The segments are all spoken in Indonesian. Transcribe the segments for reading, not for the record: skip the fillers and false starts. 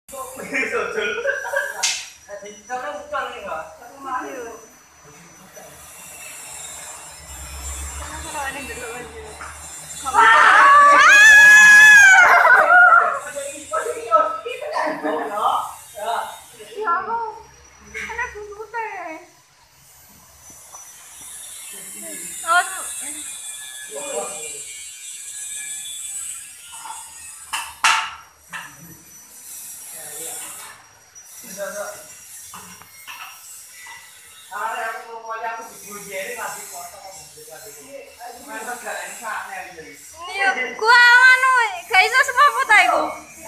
Gua anu gak iso sepopo ta iku.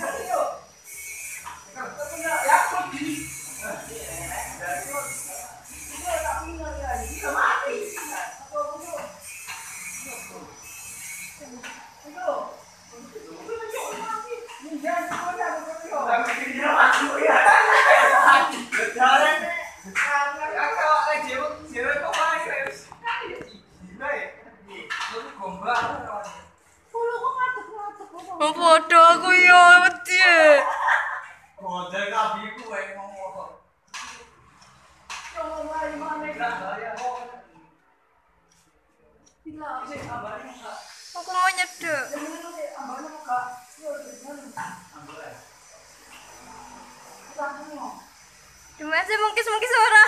Oh bodoh aku yo wedi. Godel kabiku wae ngomong. Yo mari mana ya. Aku mau nyedek. Cuma sih mungkis ora.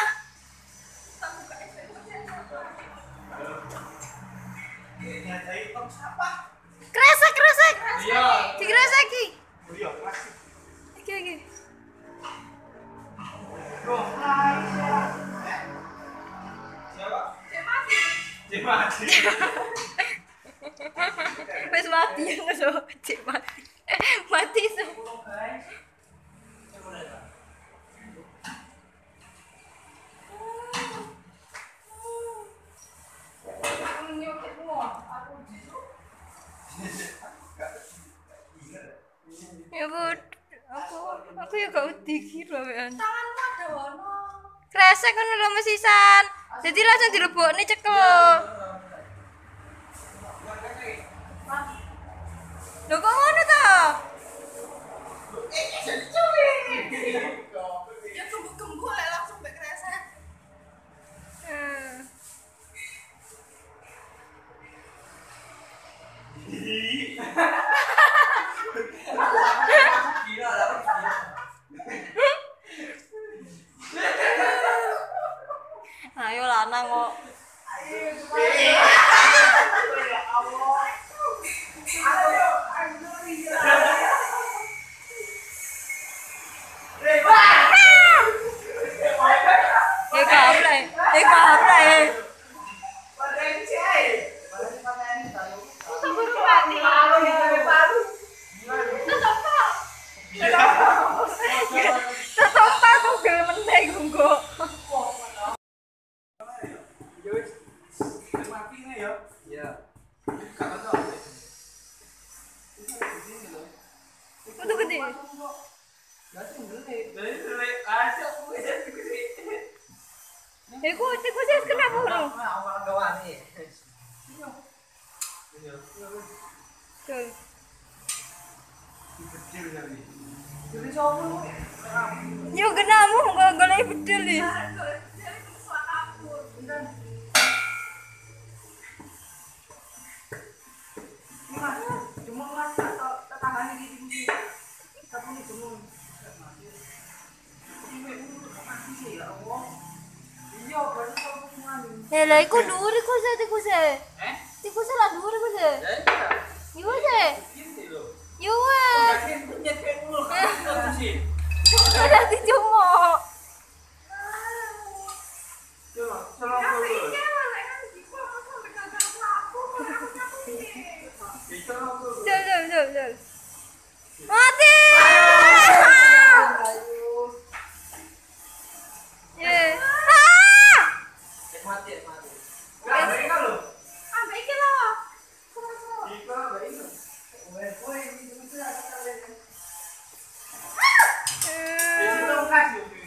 Kresek. Iya. Dikreseki. Iya, keras. Iki. Siapa? Cek mati. Wis mati ngono, cek mati. Mati so. Ya bud, aku ya gak wedi kira wean. Tanganmu ada wono. Kresek kan udah mesisan. Jadi langsung dilebokne cekel. Lho kok ngono ta? Ya gembul lek langsung mbek kresek. Gila lah. Ayo lanang kok. Untuk gede. Iku tikus kenapa ngono? Tuh. Yo genamu kok golek bedel iki. Lah iku dhuwur iku se tikuse. Tikuse lah dhuwur iku se. Iku se. Yo wes. Ada dicumo. Jol. Mati. Mati. Ambek iki lho. Itu